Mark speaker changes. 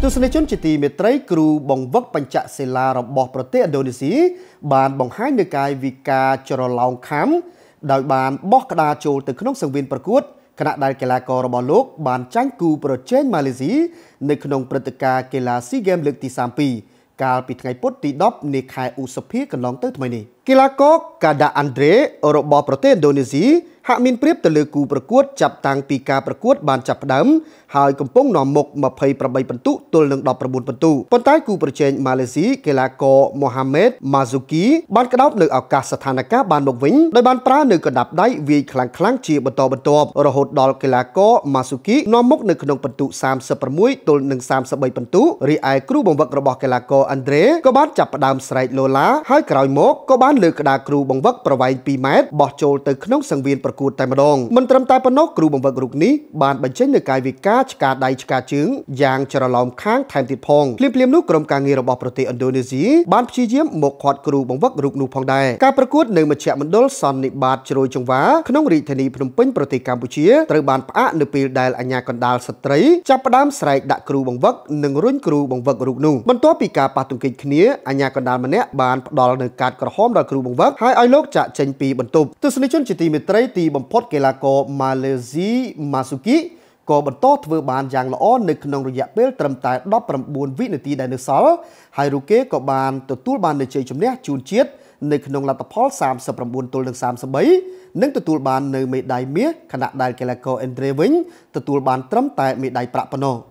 Speaker 1: ទស្សនិកជនជាទីមេត្រីគ្រូបង្វឹកបញ្ចសិលារបស់ប្រទេសឥណ្ឌូនេស៊ីបានបង្ហាញនូវកាយវិការច្រឡោមខំដោយបានបោះក្តារចូលទៅក្នុងសង្វៀនប្រកួតខណៈដែលកីឡាកររបស់លោកបានចាញ់គូប្រជែងម៉ាឡេស៊ីនៅក្នុងព្រឹត្តិការណ៍កីឡាស៊ីហ្គេមលើកទី32កាលពីថ្ងៃពុធទី10នៃខែឧសភាកន្លងទៅថ្មីនេះកីឡាករកាដាអាន់ដ្រេរបស់ប្រទេសឥណ្ឌូនេស៊ីហាក់មានប្រៀបទៅលើគូប្រកួតចាប់តាំងពីការប្រកួតបានចាប់ផ្ដើមហើយកំពុងនាំមុខ28ពិន្ទុទល់នឹង19ពិន្ទុប៉ុន្តែគូប្រជែងម៉ាឡេស៊ីកីឡាករម៉ូហាម៉េតម៉ាស៊ូគីបានក្តោបនៅឱកាសស្ថានភាពបានមកវិញដោយបានប្រើនៅកណ្ដាប់ដៃវាយខ្លាំងជាបន្តបន្ទាប់រហូតដល់កីឡាករម៉ាស៊ូគីនាំមុខនៅក្នុងពិន្ទុ36ទល់នឹង33ពិន្ទុរីឯគ្រូបង្វឹករបស់កីឡាករអាន់ដ្រេក៏បានចាប់ផ្ដើមស្រែកឡូឡាហើយក្រោយមកក៏បានលើកក្តារគ្រូបង្វឹកប្រវែង2ម៉ែត្របោះចូលទៅក្នុងសង្វៀនប្រកួតតែម្ដងមិនត្រឹមតែប៉ុណ្ណោះគ្រូបង្វឹករូបនេះបានបញ្ចេញនូវកាយវិការឆ្កាដៃឆ្កាជើងយ៉ាងច្រឡោមខាងថែមទៀតផងភ្លាមនោះក្រុមការងាររបស់ប្រទេសឥណ្ឌូនេស៊ីបានព្យាយាមមកឃាត់គ្រូបង្វឹករូបនោះផងដែរការប្រកួតនៅមជ្ឈមណ្ឌលសន្និបាតជ្រោយចង្វាក្នុងរាជធានីភ្នំពេញប្រទេសកម្ពុជាត្រូវបានផ្អាកនៅពេលដែលអាជ្ញាកណ្ដាលស្ត្រីចាប់ផ្ដើមស្រែកដាក់គ្រូបង្វឹកនិងរុញគ្រូបង្វឹករូបនោះបន្ទាប់ពីការប៉ះទង្គិចគ្នាអាជ្ញាកណ្ដាលម្នាក់បានផ្ដល់នូវកាតក្រហមដល់គ្រូបង្វឹកហើយឲ្យលោកចាក់ចេញពីបន្ទប់ទស្សនិកជនជាទីមេត្រីទីបំផុតកីឡាករម៉ាឡេស៊ីម៉ាស៊ូគីក៏បន្តធ្វើបានយ៉ាងល្អនៅក្នុងរយៈពេលត្រឹមតែ19វិនាទីដែលនៅសល់ហើយរូគេក៏បានទទួលបាននូវជ័យជំនះជូនជាតិនៅក្នុងលទ្ធផល39ទល់នឹង33និងទទួលបាននៅមេដាយមាសខណៈដែលកីឡាករអេនដ្រេវិញទទួលបានត្រឹមតែមេដាយប្រាក់ប៉ុណ្ណោះ